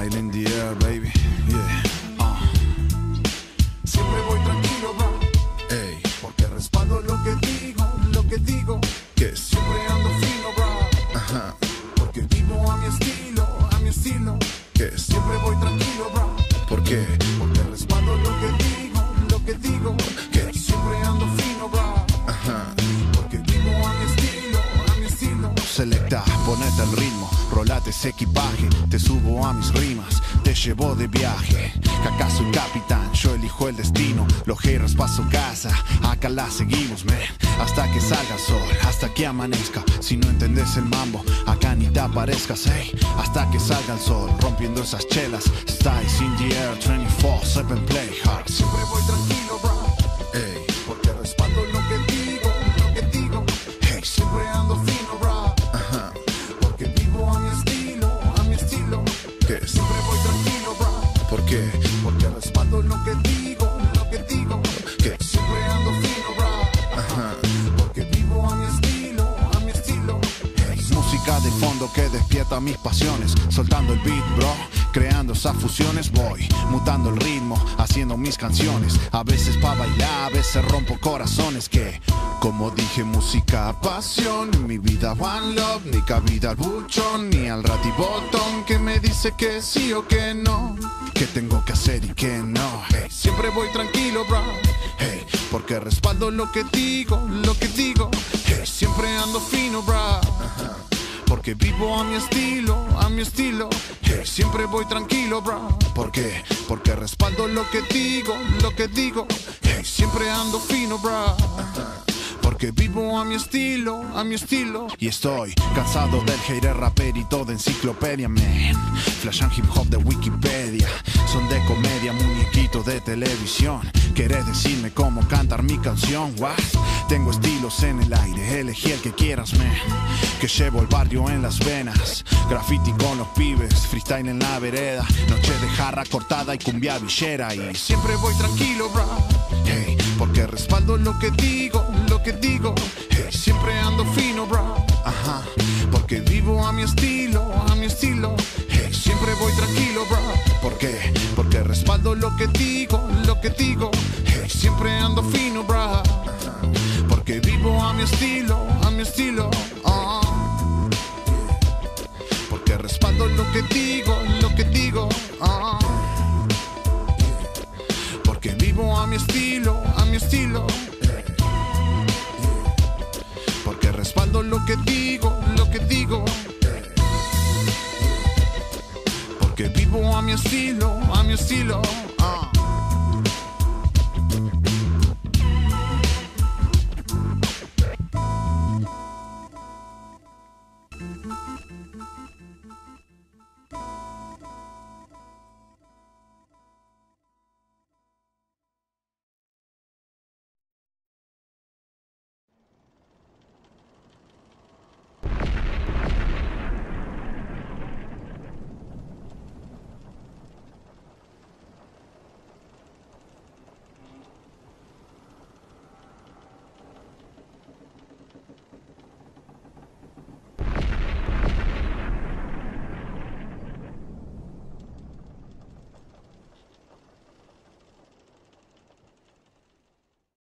Freestyle in the air, baby. Yeah. Siempre voy tranquilo, bro. Ey, Porque respaldo lo que digo. que Siempre ando fino, bro. ajá, Porque vivo a mi estilo. que Siempre voy tranquilo, bro. ¿por qué? Porque respaldo lo que digo. Que Siempre ando fino, bro. ajá. Porque vivo a mi estilo. Selecta, ponete el ritmo, rolate ese equipaje, te subo a mis rimas, te llevo de viaje. Que acá soy capitán, yo elijo el destino. Los haters pa' su casa, acá la seguimos, man. Hasta que salga el sol, hasta que amanezca. Si no entendés el mambo, acá ni te aparezcas, ey. Hasta que salga el sol, rompiendo esas chelas. Styles in the air, 24/7 play hard. Siempre voy tranquilo, bro. Ey, Porque respaldo lo que digo. hey, Siempre ando fino, bro. ajá, Porque vivo a mi estilo. que Siempre voy tranquilo, bro. ¿por qué? Porque respaldo lo que digo. Que Siempre ando fino, bro. ajá. Porque vivo a mi estilo. Música de fondo que despierta mis pasiones. Soltando el beat, bro, creando esas fusiones. Voy mutando el ritmo, haciendo mis canciones. A veces pa' bailar, a veces rompo corazones. Que, como dije, música, pasión. En mi vida one love, ni cabida al buchón, ni al ratibotón que me dice que sí o que no, que tengo que hacer y que no. Hey, Siempre voy tranquilo, bro. hey, porque respaldo lo que digo. Hey, Siempre ando fino, bro. porque vivo a mi estilo. Hey, siempre voy tranquilo, bro. ¿Por qué? Porque respaldo lo que digo. Hey, siempre ando fino, bro. Porque vivo a mi estilo. Y estoy cansado del hater raperito de enciclopedia, man. Flash and hip hop de Wikipedia. Son de comedia, muñequitos de televisión. ¿Querés decirme cómo cantar mi canción? What? Tengo estilos en el aire, elegí el que quieras, man. Que llevo el barrio en las venas. Graffiti con los pibes, freestyle en la vereda. Noche de jarra cortada y cumbia villera. Y Siempre voy tranquilo, bro. hey, porque respaldo lo que digo. Hey, siempre ando fino, bro. Ajá, Porque vivo a mi estilo. hey, Siempre voy tranquilo, bro. ¿por qué? Porque respaldo lo que digo. Hey, siempre ando fino, bro. Porque vivo a mi estilo. Porque respaldo lo que digo. Porque vivo a mi estilo. Porque respaldo lo que digo. Porque vivo a mi estilo.